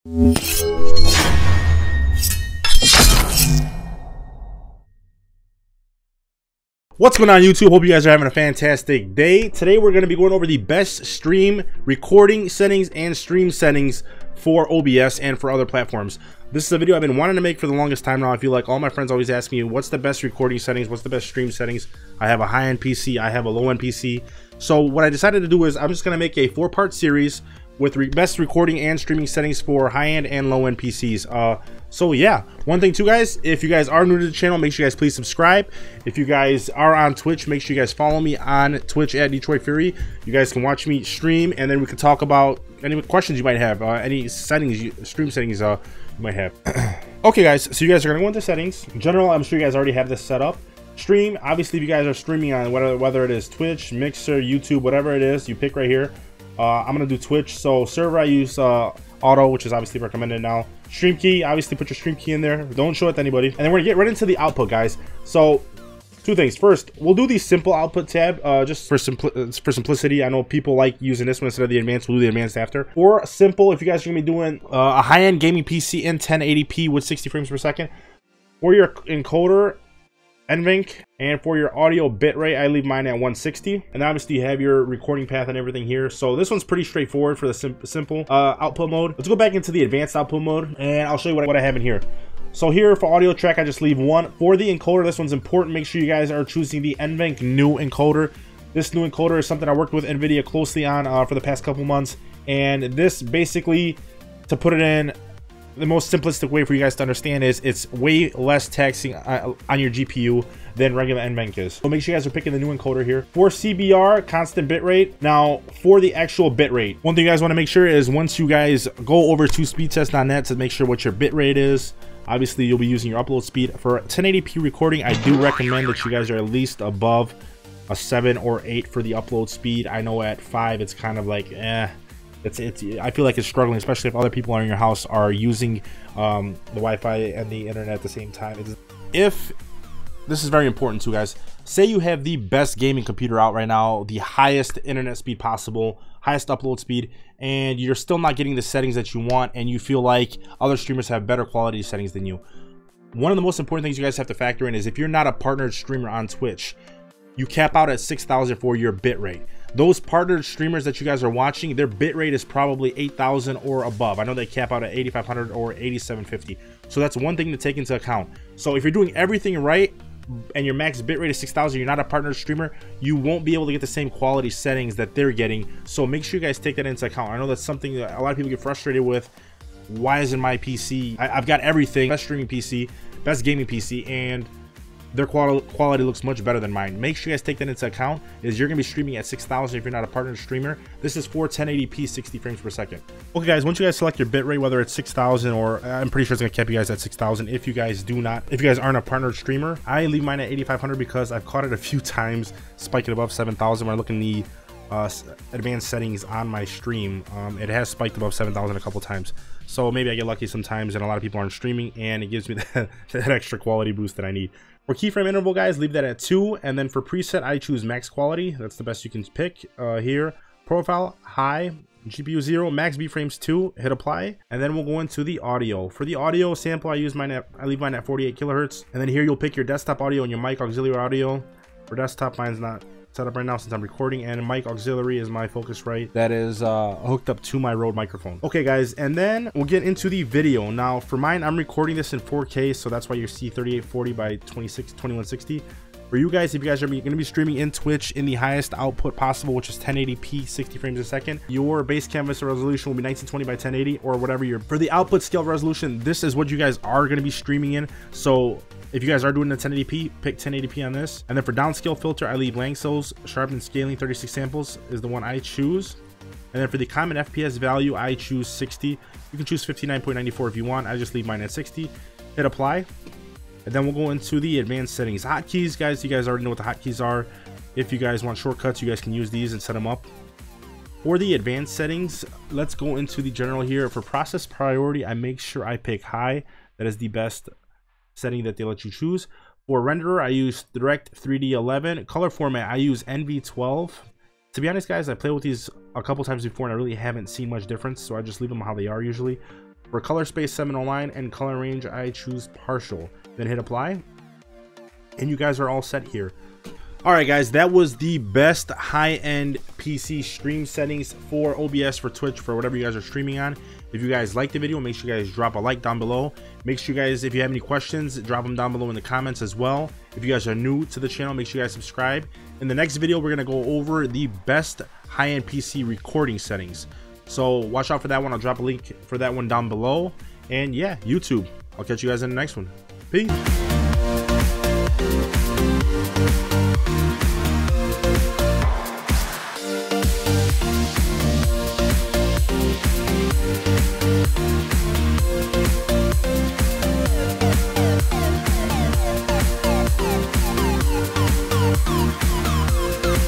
What's going on, YouTube? Hope you guys are having a fantastic day. Today we're going to be going over the best stream recording settings and stream settings for OBS and for other platforms. This is a video I've been wanting to make for the longest time now. I feel like all my friends always ask me, what's the best recording settings? What's the best stream settings? I have a high-end PC, I have a low-end PC. So what I decided to do is I'm just going to make a 4-part series with best recording and streaming settings for high-end and low-end PCs. So yeah, one thing too, guys, if you guys are new to the channel, make sure you guys please subscribe. If you guys are on Twitch, make sure you guys follow me on Twitch at DetroitFury. You guys can watch me stream, and then we can talk about any questions you might have, any settings, stream settings you might have. Okay, guys, so you guys are gonna go into settings. In general, I'm sure you guys already have this set up. Stream, obviously, if you guys are streaming on whether it is Twitch, Mixer, YouTube, whatever it is, you pick right here. I'm gonna do Twitch. So server, I use auto, which is obviously recommended now. Stream key, obviously put your stream key in there. Don't show it to anybody. And then we're gonna get right into the output, guys. So two things. First, we'll do the simple output tab just for simplicity. I know people like using this one instead of the advanced. We'll do the advanced after. Or simple, if you guys are gonna be doing a high-end gaming PC in 1080p with 60 frames per second. For your encoder, NVENC, and for your audio bitrate, I leave mine at 160. And obviously you have your recording path and everything here. So this one's pretty straightforward for the simple output mode. Let's go back into the advanced output mode, and I'll show you what I have in here. So here for audio track, I just leave one. For the encoder, this one's important. Make sure you guys are choosing the NVENC new encoder. This new encoder is something I worked with NVIDIA closely on for the past couple months. And this basically, to put it in the most simplistic way for you guys to understand, is it's way less taxing on your GPU than regular NVENC is. So make sure you guys are picking the new encoder here. For CBR, constant bitrate. Now for the actual bitrate, one thing you guys want to make sure is once you guys go over to speedtest.net to make sure what your bitrate is, obviously you'll be using your upload speed. For 1080p recording, I do recommend that you guys are at least above a 7 or 8 for the upload speed. I know at 5 it's kind of like I feel like it's struggling, especially if other people in your house are using the Wi-Fi and the internet at the same time. If this is very important too, guys, say you have the best gaming computer out right now, the highest internet speed possible, highest upload speed, and you're still not getting the settings that you want, and you feel like other streamers have better quality settings than you. One of the most important things you guys have to factor in is if you're not a partnered streamer on Twitch, you cap out at 6,000 for your bitrate. Those partnered streamers that you guys are watching, their bitrate is probably 8,000 or above. I know they cap out at 8,500 or 8,750. So that's one thing to take into account. So if you're doing everything right and your max bitrate is 6,000, you're not a partnered streamer, you won't be able to get the same quality settings that they're getting. So make sure you guys take that into account. I know that's something that a lot of people get frustrated with. Why isn't my PC? I've got everything, best streaming PC, best gaming PC, and their quality looks much better than mine. Make sure you guys take that into account, is you're gonna be streaming at 6,000 if you're not a partner streamer. This is for 1080p 60 frames per second. Okay, guys, once you guys select your bitrate, whether it's 6,000 or I'm pretty sure it's gonna cap you guys at 6,000. If you guys aren't a partner streamer, I leave mine at 8,500 because I've caught it a few times spiking above 7,000 when I look in the advanced settings on my stream. It has spiked above 7,000 a couple times. So maybe I get lucky sometimes and a lot of people aren't streaming, and it gives me that extra quality boost that I need. For keyframe interval, guys, leave that at 2, and then for preset, I choose max quality. That's the best you can pick here. Profile, high, GPU 0, max B frames 2, hit apply, and then we'll go into the audio. For the audio sample, I leave mine at 48 kilohertz, and then here you'll pick your desktop audio and your mic auxiliary audio. For desktop, mine's not set up right now since I'm recording, and mic auxiliary is my Focusrite that is hooked up to my Rode microphone. Okay, guys, and then we'll get into the video. Now for mine, I'm recording this in 4K, so that's why you see 3840 by 2160. For you guys, if you guys are going to be streaming in Twitch in the highest output possible, which is 1080p 60 frames a second, your base canvas resolution will be 1920 by 1080 or whatever. For the output scale resolution, this is what you guys are going to be streaming in. So if you guys are doing the 1080p, pick 1080p on this. And then for downscale filter, I leave Langsow's sharpened scaling 36 samples is the one I choose. And then for the common FPS value, I choose 60. You can choose 59.94 if you want. I just leave mine at 60. Hit apply. And then we'll go into the advanced settings. Hotkeys, guys, you guys already know what the hotkeys are. If you guys want shortcuts, you guys can use these and set them up. For the advanced settings, let's go into the general here. For process priority, I make sure I pick high. That is the best setting that they let you choose. For renderer, I use Direct 3D 11. Color format, I use NV12. To be honest, guys, I played with these a couple times before and I really haven't seen much difference, so I just leave them how they are usually. For color space 709 and color range, I choose partial. Then hit apply, and you guys are all set here. Alright guys, that was the best high-end PC stream settings for OBS, for Twitch, for whatever you guys are streaming on. If you guys liked the video, make sure you guys drop a like down below. Make sure you guys, if you have any questions, drop them down below in the comments as well. If you guys are new to the channel, make sure you guys subscribe. In the next video, we're going to go over the best high-end PC recording settings. So watch out for that one. I'll drop a link for that one down below. And yeah, YouTube. I'll catch you guys in the next one. Peace.